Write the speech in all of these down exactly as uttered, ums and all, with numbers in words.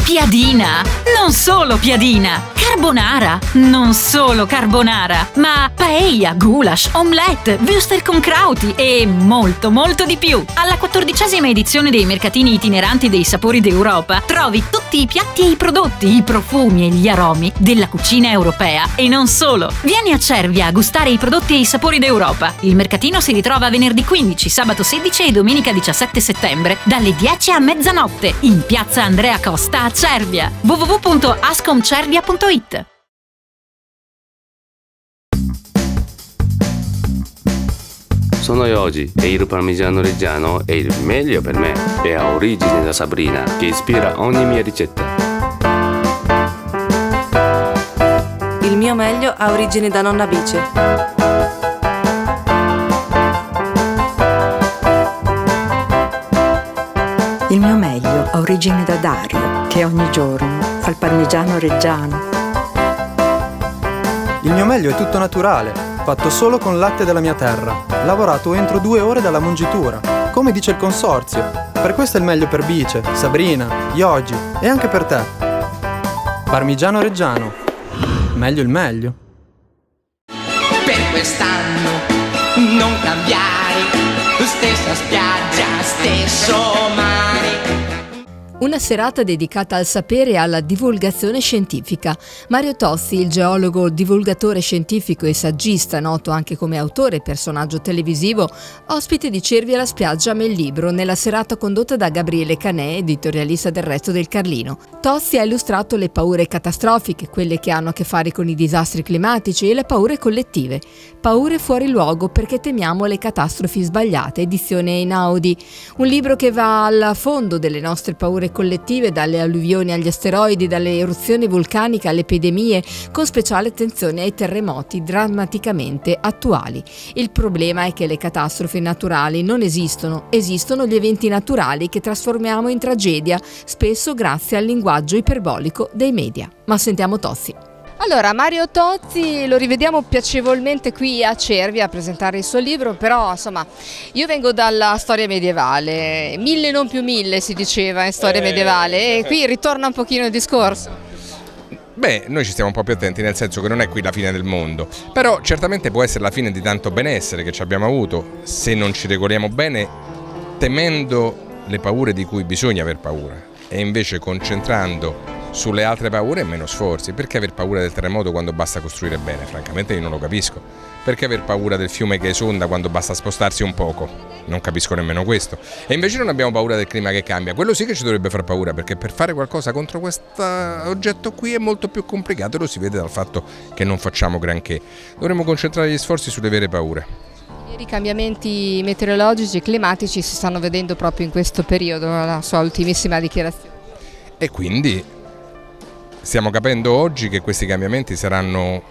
Piadina, non solo piadina, carbonara, non solo carbonara, ma paella, goulash, omelette, würstel con crauti e molto molto di più. Alla quattordicesima edizione dei mercatini itineranti dei sapori d'Europa trovi tutti i piatti e i prodotti, i profumi e gli aromi della cucina europea e non solo. Vieni a Cervia a gustare i prodotti e i sapori d'Europa. Il mercatino si ritrova venerdì quindici, sabato sedici e domenica diciassette settembre dalle dieci a mezzanotte in piazza Andrea Costa a Cervia. w w w punto ascomcervia punto it. Sono Yoji e il parmigiano reggiano è il meglio per me e ha origine da Sabrina che ispira ogni mia ricetta. Il mio meglio ha origine da nonna Bice. Il mio meglio ha origine da Dario, che ogni giorno fa il parmigiano reggiano. Il mio meglio è tutto naturale, fatto solo con latte della mia terra, lavorato entro due ore dalla mungitura, come dice il consorzio. Per questo è il meglio per Bice, Sabrina, Yogi e anche per te. Parmigiano reggiano, meglio il meglio. Per quest'anno non cambiare, stessa spiaggia, stesso mare. Una serata dedicata al sapere e alla divulgazione scientifica. Mario Tozzi, il geologo, divulgatore scientifico e saggista, noto anche come autore e personaggio televisivo, ospite di Cervia alla spiaggia Mellibro nella serata condotta da Gabriele Canè, editorialista del Resto del Carlino. Tozzi ha illustrato le paure catastrofiche, quelle che hanno a che fare con i disastri climatici e le paure collettive. Paure fuori luogo perché temiamo le catastrofi sbagliate, edizione Einaudi. Un libro che va al fondo delle nostre paure collettive, dalle alluvioni agli asteroidi, dalle eruzioni vulcaniche alle epidemie, con speciale attenzione ai terremoti drammaticamente attuali. Il problema è che le catastrofi naturali non esistono, esistono gli eventi naturali che trasformiamo in tragedia, spesso grazie al linguaggio iperbolico dei media. Ma sentiamo Tozzi. Allora, Mario Tozzi lo rivediamo piacevolmente qui a Cervia a presentare il suo libro, però insomma io vengo dalla storia medievale, mille non più mille si diceva in storia eh, medievale e qui ritorna un pochino il discorso. Beh, noi ci stiamo un po' più attenti, nel senso che non è qui la fine del mondo, però certamente può essere la fine di tanto benessere che ci abbiamo avuto se non ci regoliamo bene, temendo le paure di cui bisogna aver paura e invece concentrando sulle altre paure e meno sforzi. Perché aver paura del terremoto quando basta costruire bene? Francamente io non lo capisco. Perché aver paura del fiume che esonda quando basta spostarsi un poco? Non capisco nemmeno questo. E invece non abbiamo paura del clima che cambia. Quello sì che ci dovrebbe far paura, perché per fare qualcosa contro questo oggetto qui è molto più complicato, lo si vede dal fatto che non facciamo granché. Dovremmo concentrare gli sforzi sulle vere paure. I cambiamenti meteorologici e climatici si stanno vedendo proprio in questo periodo, la sua ultimissima dichiarazione. E quindi stiamo capendo oggi che questi cambiamenti saranno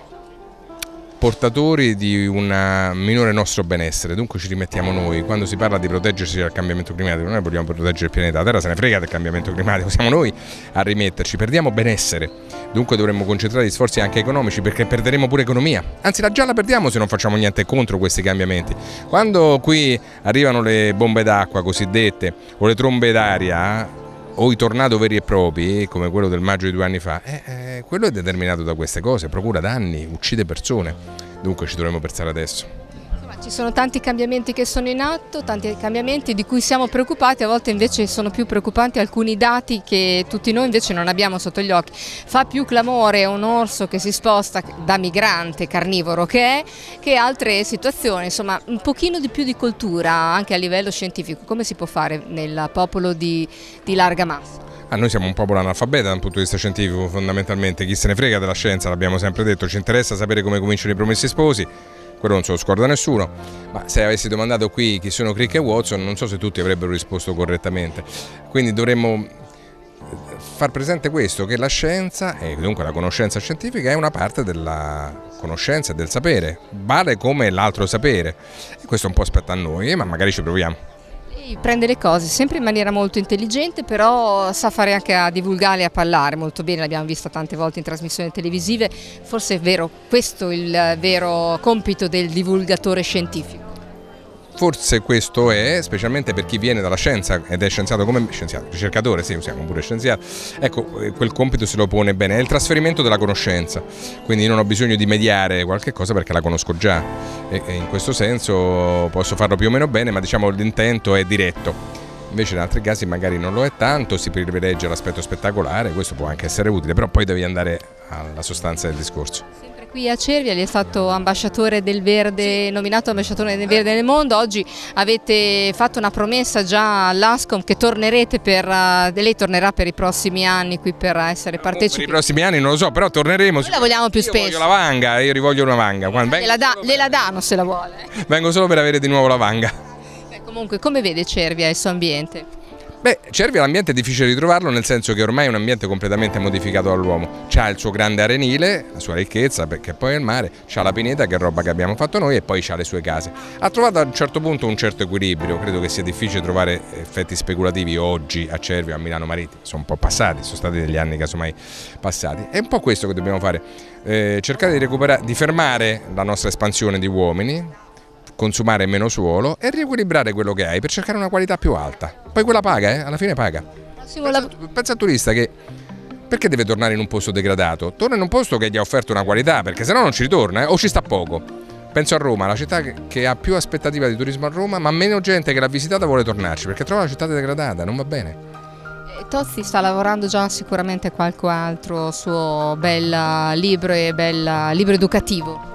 portatori di un minore nostro benessere, dunque ci rimettiamo noi. Quando si parla di proteggersi dal cambiamento climatico, noi vogliamo proteggere il pianeta, la Terra se ne frega del cambiamento climatico, siamo noi a rimetterci, perdiamo benessere, dunque dovremmo concentrare gli sforzi anche economici perché perderemo pure economia, anzi la già la perdiamo se non facciamo niente contro questi cambiamenti. Quando qui arrivano le bombe d'acqua cosiddette o le trombe d'aria o i tornado veri e propri, come quello del maggio di due anni fa, eh, eh, quello è determinato da queste cose, procura danni, uccide persone, dunque ci dovremmo pensare adesso. Ci sono tanti cambiamenti che sono in atto, tanti cambiamenti di cui siamo preoccupati, a volte invece sono più preoccupanti alcuni dati che tutti noi invece non abbiamo sotto gli occhi. Fa più clamore un orso che si sposta da migrante carnivoro che è, che altre situazioni, insomma un pochino di più di cultura anche a livello scientifico, come si può fare nel popolo di, di larga massa? Ah, noi siamo un popolo analfabeta da un punto di vista scientifico fondamentalmente, chi se ne frega della scienza, l'abbiamo sempre detto, ci interessa sapere come cominciano i Promessi Sposi. Quello non se lo scorda nessuno, ma se avessi domandato qui chi sono Crick e Watson non so se tutti avrebbero risposto correttamente, quindi dovremmo far presente questo, che la scienza e dunque la conoscenza scientifica è una parte della conoscenza e del sapere, vale come l'altro sapere e questo un po' aspetta a noi, ma magari ci proviamo. Prende le cose sempre in maniera molto intelligente, però sa fare anche a divulgare e a parlare molto bene, l'abbiamo vista tante volte in trasmissioni televisive, forse è vero, questo è il vero compito del divulgatore scientifico. forse questo è, specialmente per chi viene dalla scienza ed è scienziato come scienziato, ricercatore, sì, usiamo pure scienziato, ecco, quel compito se lo pone bene, è il trasferimento della conoscenza, quindi non ho bisogno di mediare qualche cosa perché la conosco già e, e in questo senso posso farlo più o meno bene, ma diciamo l'intento è diretto. Invece in altri casi magari non lo è tanto, si privilegia l'aspetto spettacolare, questo può anche essere utile, però poi devi andare alla sostanza del discorso. Sempre qui a Cervia, lei è stato ambasciatore del Verde, nominato ambasciatore del Verde nel mondo, oggi avete fatto una promessa già all'Ascom che tornerete per, uh, lei tornerà per i prossimi anni qui per essere partecipi. Per i prossimi anni non lo so, però torneremo. Noi la vogliamo più io spesso. Io voglio la vanga, io rivoglio una vanga. Quando gliela, da, gliela danno se la vuole. Vengo solo per avere di nuovo la vanga. Comunque, come vede Cervia e il suo ambiente? Beh, Cervia l'ambiente è difficile ritrovarlo, nel senso che ormai è un ambiente completamente modificato dall'uomo. C'ha il suo grande arenile, la sua ricchezza, perché poi è il mare, c'ha la pineta che è roba che abbiamo fatto noi e poi c'ha le sue case. Ha trovato a un certo punto un certo equilibrio, credo che sia difficile trovare effetti speculativi oggi a Cervia o a Milano Marittimo, sono un po' passati, sono stati degli anni casomai passati. È un po' questo che dobbiamo fare, eh, cercare di recuperare, di fermare la nostra espansione di uomini, consumare meno suolo e riequilibrare quello che hai per cercare una qualità più alta. Poi quella paga, eh? Alla fine paga. Pensa, pensa al turista che perché deve tornare in un posto degradato? Torna in un posto che gli ha offerto una qualità, perché sennò non ci ritorna, eh? O ci sta poco. Penso a Roma, la città che, che ha più aspettativa di turismo a Roma, ma meno gente che l'ha visitata vuole tornarci, perché trova la città degradata, non va bene. Tozzi sta lavorando già sicuramente qualche altro suo bel libro e bel libro educativo.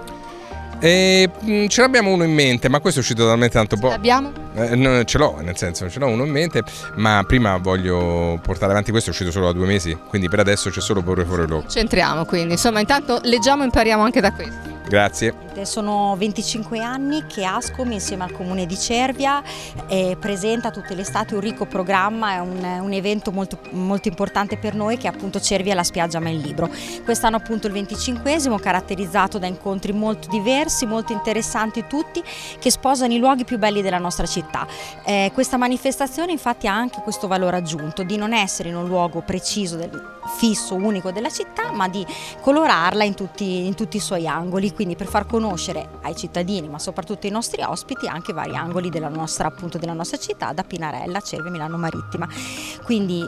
E, mh, ce l'abbiamo uno in mente, ma questo è uscito talmente tanto poco. L'abbiamo? Eh, no, ce l'ho, nel senso, ce l'ho uno in mente, ma prima voglio portare avanti questo, è uscito solo da due mesi, quindi per adesso c'è solo Porre fuori l'uovo. Centriamo quindi, insomma, intanto leggiamo e impariamo anche da questo. Grazie. Sono venticinque anni che Ascom insieme al Comune di Cervia eh, presenta tutte le estate un ricco programma, è un, un evento molto, molto importante per noi che è appunto Cervia la spiaggia ma il libro. Quest'anno appunto il venticinquesimo, caratterizzato da incontri molto diversi, molto interessanti tutti, che sposano i luoghi più belli della nostra città. Eh, questa manifestazione infatti ha anche questo valore aggiunto di non essere in un luogo preciso, del, fisso, unico della città, ma di colorarla in tutti, in tutti i suoi angoli, quindi per far conoscere ai cittadini, ma soprattutto ai nostri ospiti, anche vari angoli della nostra, appunto, della nostra città, da Pinarella, Cervia, Milano Marittima. Quindi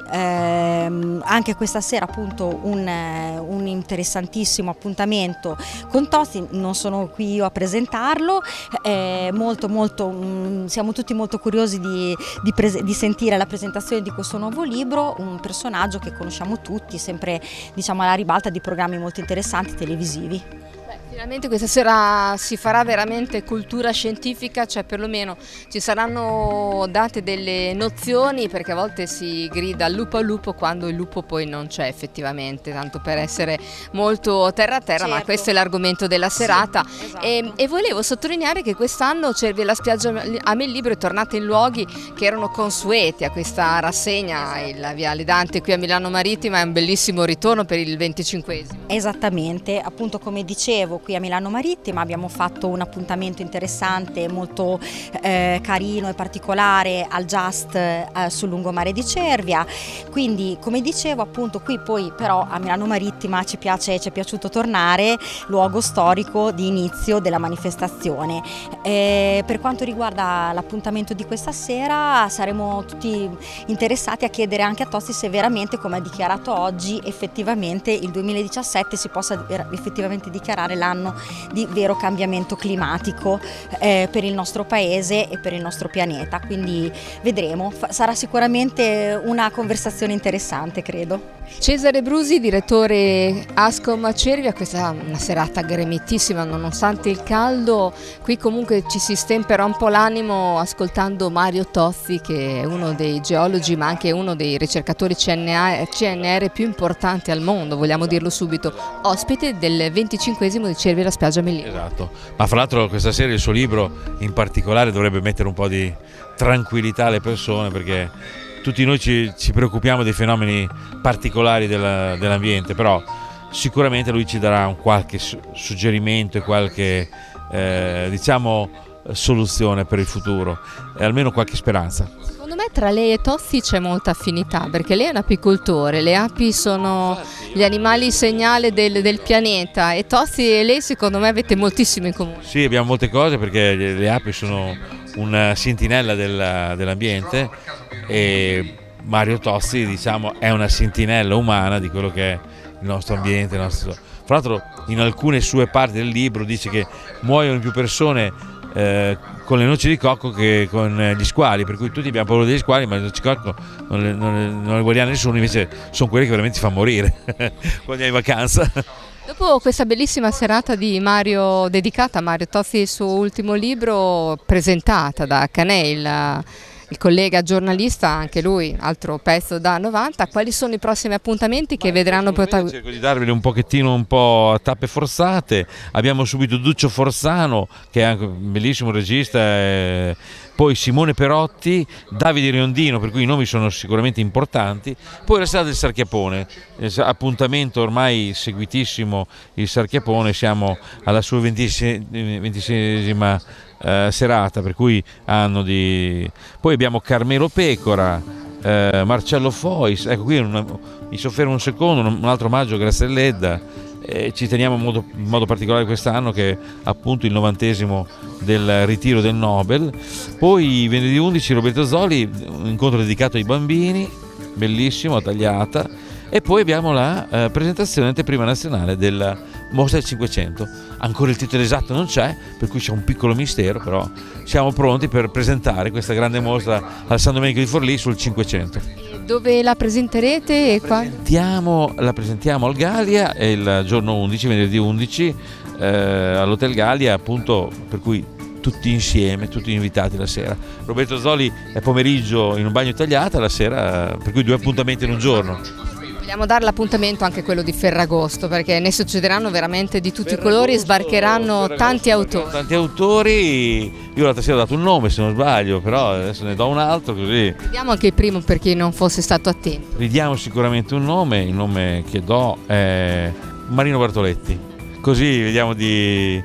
ehm, anche questa sera appunto un, un interessantissimo appuntamento con Tozzi, non sono qui io a presentarlo, eh, molto, molto, mh, siamo tutti molto curiosi di, di, di sentire la presentazione di questo nuovo libro, un personaggio che conosciamo tutti, sempre diciamo alla ribalta di programmi molto interessanti televisivi. Finalmente questa sera si farà veramente cultura scientifica, cioè perlomeno ci saranno date delle nozioni, perché a volte si grida lupo al lupo quando il lupo poi non c'è effettivamente, tanto per essere molto terra a terra, certo. Ma questo è l'argomento della serata. Sì, esatto. e, e volevo sottolineare che quest'anno Cervia la spiaggia a me il libro è tornata in luoghi che erano consueti a questa rassegna, il Viale Dante qui a Milano Marittima è un bellissimo ritorno per il venticinquesimo. Esattamente, appunto come dicevo, qui a Milano Marittima abbiamo fatto un appuntamento interessante, molto eh, carino e particolare al Just eh, sul lungomare di Cervia, quindi come dicevo appunto qui poi però a Milano Marittima ci piace, ci è piaciuto tornare, luogo storico di inizio della manifestazione. Eh, per quanto riguarda l'appuntamento di questa sera saremo tutti interessati a chiedere anche a Tozzi se veramente, come ha dichiarato oggi, effettivamente il duemiladiciassette si possa effettivamente dichiarare l'anno di vero cambiamento climatico eh, per il nostro paese e per il nostro pianeta, quindi vedremo, Fa- sarà sicuramente una conversazione interessante, credo. Cesare Brusi, direttore Ascom a Cervia, questa è una serata gremitissima nonostante il caldo, qui comunque ci si stempera un po' l'animo ascoltando Mario Tozzi che è uno dei geologi ma anche uno dei ricercatori C N R più importanti al mondo, vogliamo dirlo subito, ospite del venticinquesimo di Cervia la spiaggia Mellina. Esatto, ma fra l'altro questa sera il suo libro in particolare dovrebbe mettere un po' di tranquillità alle persone, perché tutti noi ci, ci preoccupiamo dei fenomeni particolari della, dell'ambiente, però sicuramente lui ci darà un qualche suggerimento e qualche eh, diciamo soluzione per il futuro e almeno qualche speranza. Secondo me tra lei e Tozzi c'è molta affinità, perché lei è un apicoltore, le api sono gli animali segnale del, del pianeta e Tozzi e lei secondo me avete moltissimo in comune. Sì, abbiamo molte cose perché le api sono una sentinella del, dell'ambiente, e Mario Tozzi, diciamo, è una sentinella umana di quello che è il nostro ambiente. Il nostro... Fra l'altro in alcune sue parti del libro dice che muoiono più persone eh, con le noci di cocco che con gli squali, per cui tutti abbiamo paura degli squali, ma le noci di cocco non le, non le, non le guardiamo nessuno, invece sono quelli che veramente ti fanno morire quando hai vacanza. Dopo questa bellissima serata di Mario, dedicata a Mario Tozzi e il suo ultimo libro, presentata da Canè, il, il collega giornalista, anche lui, altro pezzo da novanta, quali sono i prossimi appuntamenti che vedranno protagonisti? Cerco di darveli un pochettino un po' a tappe forzate. Abbiamo subito Duccio Forzano, che è anche un bellissimo regista, eh, poi Simone Perotti, Davide Riondino, per cui i nomi sono sicuramente importanti, poi la sera del Sarchiapone, appuntamento ormai seguitissimo, il Sarchiapone, siamo alla sua ventiseiesima eh, serata, per cui hanno di... poi abbiamo Carmelo Pecora, eh, Marcello Fois, ecco qui una... mi soffermo un secondo, un altro omaggio a Grazia. Eh, ci teniamo in modo, in modo particolare quest'anno, che è appunto il novantesimo del ritiro del Nobel. Poi venerdì undici Roberto Zoli, un incontro dedicato ai bambini, bellissimo, a Tagliata, e poi abbiamo la eh, presentazione anteprima nazionale della Mostra del Cinquecento. Ancora il titolo esatto non c'è, per cui c'è un piccolo mistero, però siamo pronti per presentare questa grande mostra al San Domenico di Forlì sul Cinquecento. Dove la presenterete? E qua? Presentiamo, la presentiamo al Gallia il giorno undici, venerdì undici, eh, all'Hotel Gallia, appunto, per cui tutti insieme, tutti invitati la sera. Roberto Zoli è pomeriggio in un bagno Tagliata, la sera, per cui due appuntamenti in un giorno. Vogliamo dare l'appuntamento anche quello di Ferragosto, perché ne succederanno veramente di tutti i colori e sbarcheranno tanti autori. Tanti autori, io l'altra sera ho dato un nome se non sbaglio, però adesso ne do un altro così. Vediamo anche il primo per chi non fosse stato attento. Ridiamo sicuramente un nome, il nome che do è Marino Bartoletti, così vediamo di...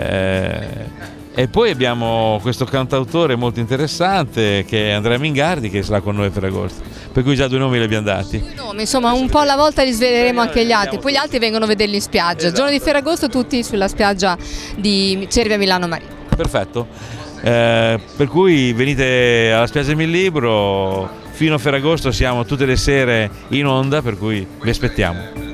Eh, e poi abbiamo questo cantautore molto interessante che è Andrea Mingardi, che sarà con noi a Ferragosto, per cui già due nomi li abbiamo dati. Due nomi, insomma un po' alla volta li sveleremo anche gli altri, poi gli altri vengono a vederli in spiaggia. Giorno di Ferragosto tutti sulla spiaggia di Cervia Milano Marina. Perfetto, eh, per cui venite alla spiaggia Millibro, fino a Ferragosto siamo tutte le sere in onda, per cui vi aspettiamo.